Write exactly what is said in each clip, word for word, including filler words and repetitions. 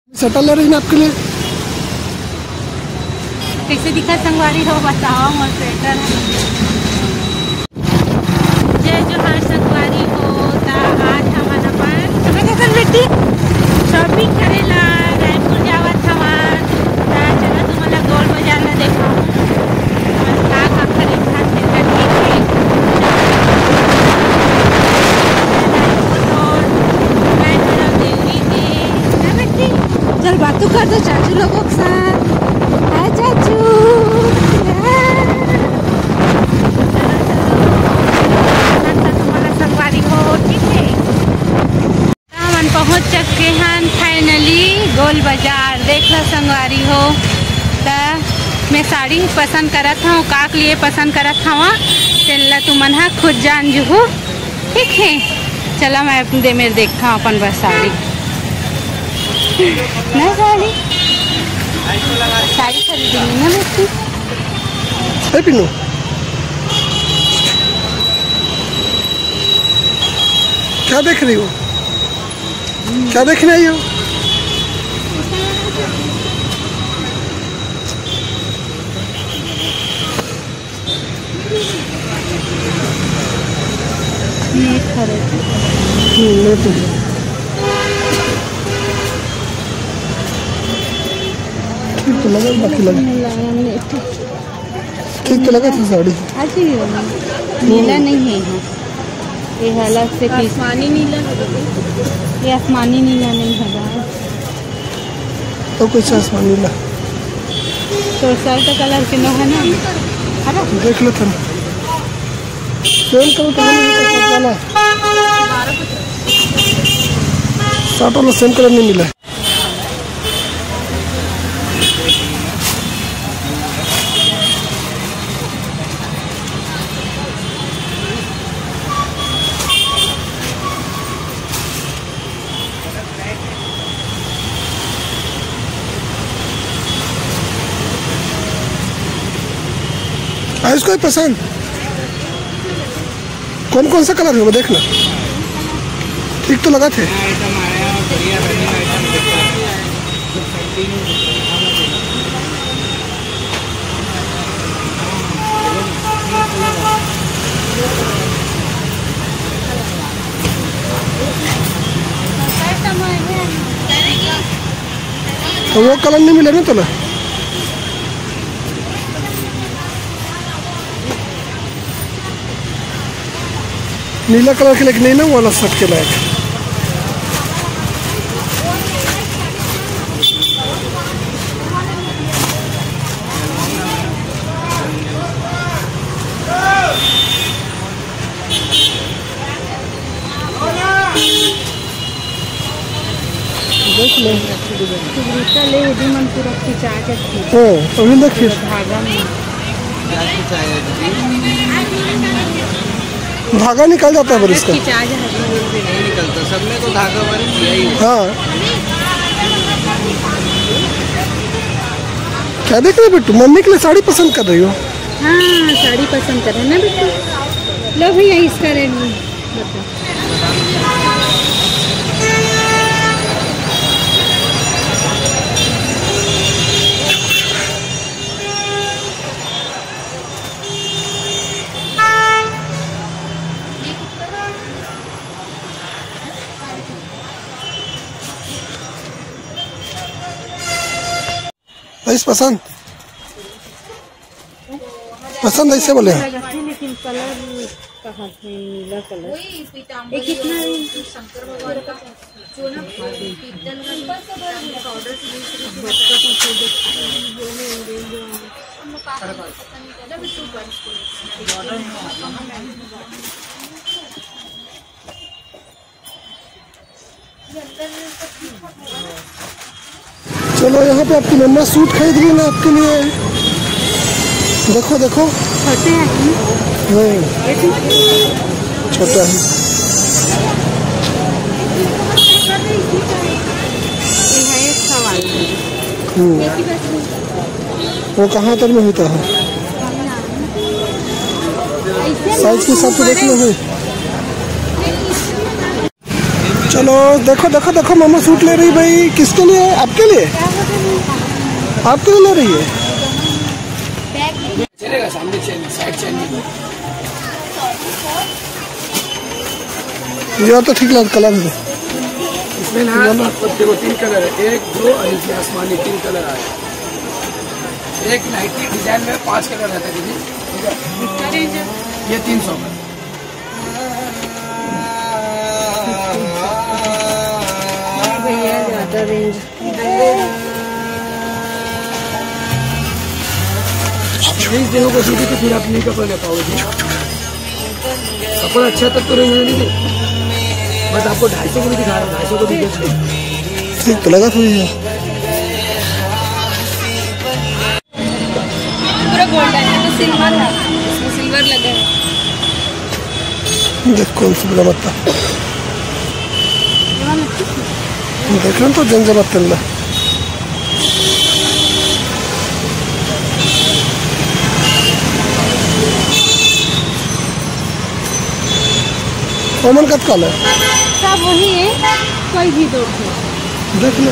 Subtle ले रही है आपके लिए। कैसे दिखा संगवारी हो बताओ। और स्वेटर जय जोहार संगवारी हो। आज हमारा अपन कैसे बेटी शॉपिंग करेला रायपुर जावत हमार। चलो तुम्हारा गोल बाजार में देखो का का खरीदना है। चल बात तो कर दो चाचू लोगों के साथ। हाय चाचू। तुम्हारा संगवारी हो ठीक है। हम पहुँच चुके हैं फाइनली गोल बाजार। देख लो संगवारी हो तो मैं साड़ी पसंद करत हूँ। का के लिए पसंद करत हूँ चल तुमन हा खुद जान जू ठीक है। चलो मैं अपने मेरे देखता हूँ अपन बस साड़ी ना साड़ी साड़ी खरीदेंगे ना बेटी। पिनू क्या देख रही हो? क्या देखने आई हो? नेट खरीद नेट ठीक तो लगा बाकी लगा ठीक तो लगा था साड़ी। अच्छी नीला नहीं है यहाँ ये अलग से आसमानी नीला ये आसमानी नीला नहीं है तो कुछ आसमानी नीला तो शर्ट कलर के नो है ना। अरे देख लो तुम सेम कलर का नहीं वाला शर्ट वाला सेम कलर नहीं मिला। इसको पसंद कौन कौन सा कलर है वो देखना ठीक तो लगा थे। तो वो कलर नहीं मिला ना तो नीला कलर के लेकिन नहीं ना वाला शर्ट के लायक। देख ले ले यदि मन पूरा खिंचा के हाँ अभी देखिए धागा में धागा निकल जाता है पर इसका नहीं निकलता सब में तो धागा वाली किया ही। हाँ क्या देख रहे बेटू मम्मी के लिए साड़ी पसंद कर रही हो? हाँ साड़ी पसंद कर रहे हैं ना बेटू। लो भैया इसका रेट बताओ। इस पसंद पसंद ऐसे बोले लेकिन कलर कहाँ से नीला कलर ये कितना चलो यहाँ पे आपकी मम्मा सूट खरीद रही ना आपके लिए। देखो देखो छोटे हैं छोटा है वो कहाँ तक में होता है साइज के हिसाब से देखना है। चलो देखो देखो देखो मामा सूट ले रही भाई। किसके लिए? आपके लिए? आपके लिए ले रही है? चलेगा सामने चेन साइड चेन ये तो ठीक लग कलर है। इसमें ना देखो तीन कलर है, एक दो और एक आसमानी, तीन कलर आए। एक नाइटी डिजाइन में पांच कलर रहता है दीदी। ये तीन सौ का रेंज बीस दिनों को सीधी तो फिर आप नहीं कपड़ा ले पाओगे। कपड़ा अच्छा तब तो रेंज में नहीं। बस आपको ढाई सौ को भी दिखा रहा हूँ, ढाई सौ को भी बेच रहा हूँ। ठीक तो लगा थोड़ी है। पूरा गोल्डन है तो सिल्वर है, इसमें सिल्वर लगा है। देख कौन सी बुरा बत्ता देख रहे तो जंग बत्तन ला कॉमन कत काल है सब वही है, कोई भी दो देख लो।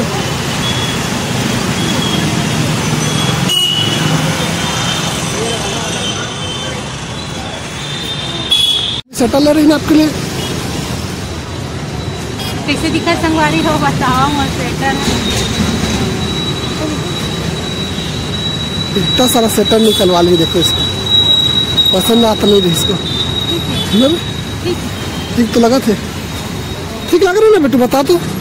सेटल ले रही है आपके लिए। कैसे दिखा संगवारी हो बताओ। और स्वेटर इतना सारा सेटर निकलवा ली। देखो इसको पसंद आता नहीं रही इसको। ठीक है, ठीक ठीक है। ठीक तो लगा थे। ठीक लग रहा है ना बेटू? बता तो।